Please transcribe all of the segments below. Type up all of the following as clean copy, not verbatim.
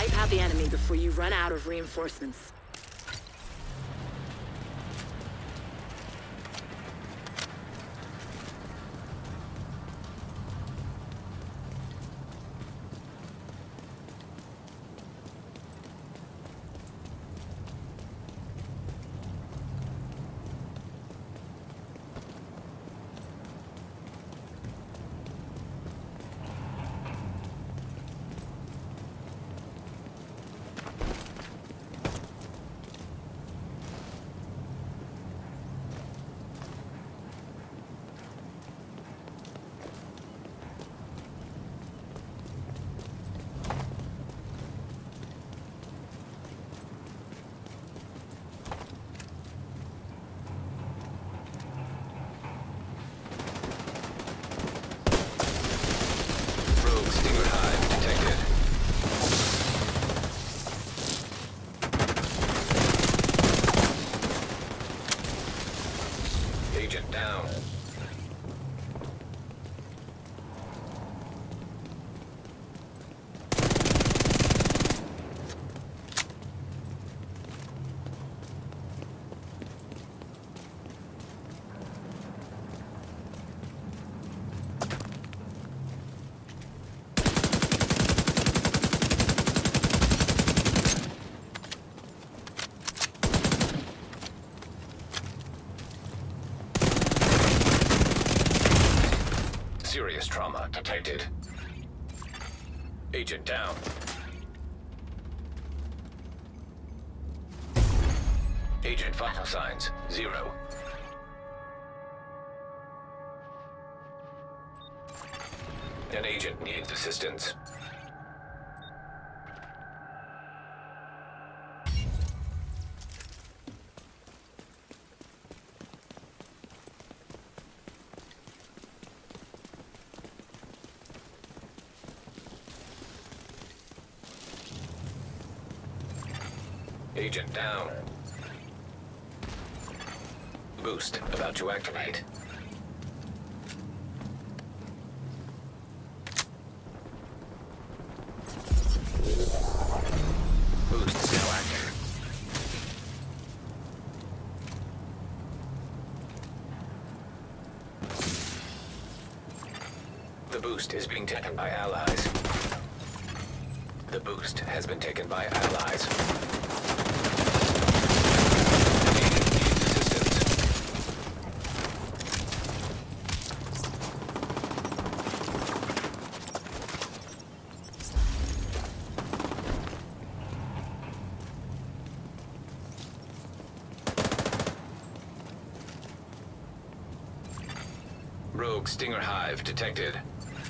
Wipe out the enemy before you run out of reinforcements. Agent down. Serious trauma detected. Agent down. Agent vital signs 0. An agent needs assistance. Agent down. Boost about to activate. Boost is now active. The boost is being taken by allies. The boost has been taken by allies. Rogue Stinger Hive detected.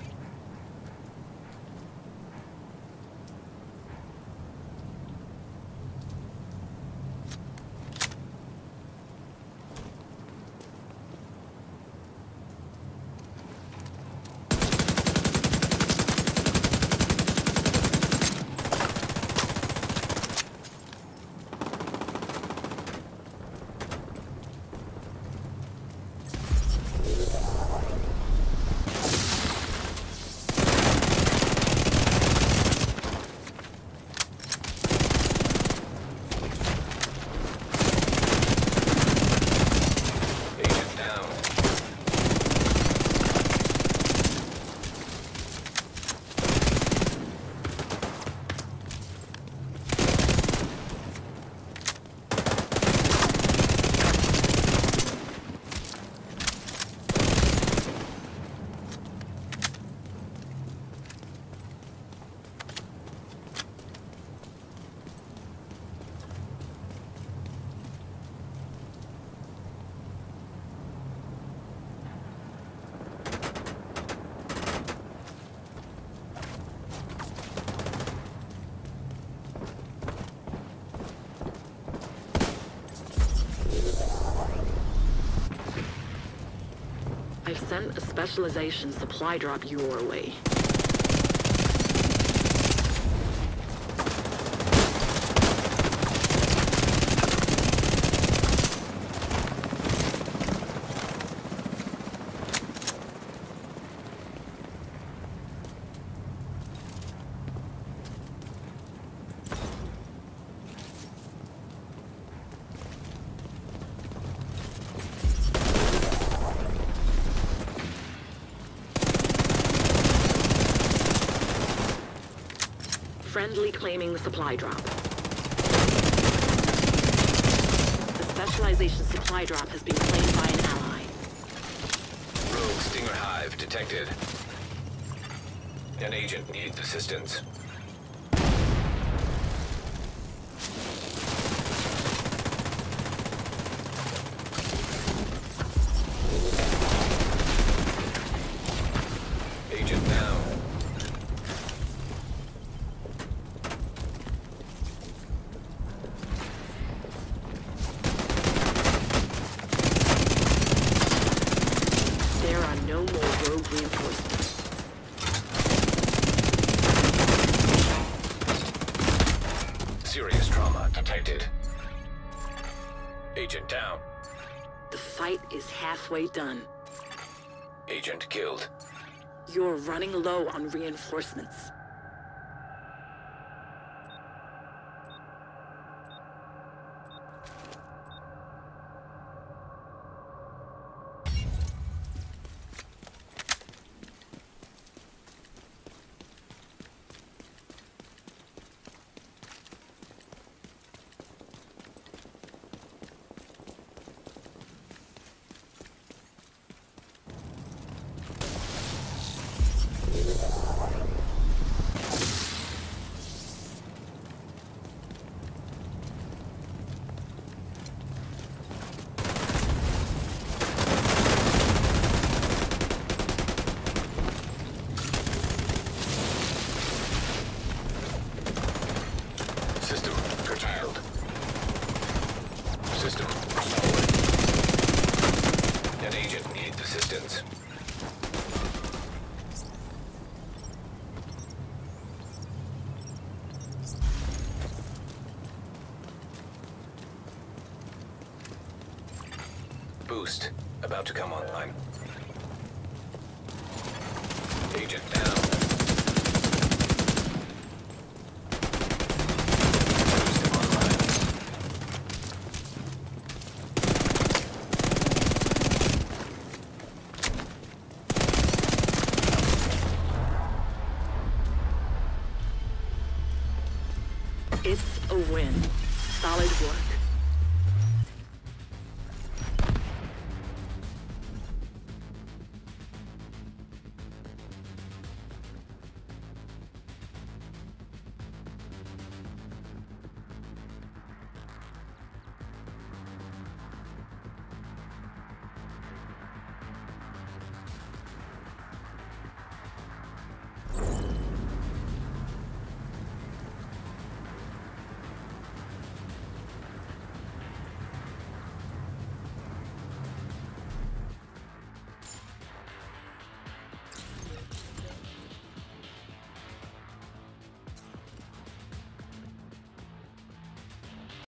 I've sent a specialization supply drop your way. Friendly claiming the supply drop. The specialization supply drop has been claimed by an ally. Rogue Stinger Hive detected. An agent needs assistance. Agent down. There are no more rogue reinforcements. Serious trauma detected. Agent down. The fight is halfway done. Agent killed. You're running low on reinforcements. System curtailed. System restored. An agent needs assistance. Boost about to come online. Agent down. Boost online. It's a win. Solid work.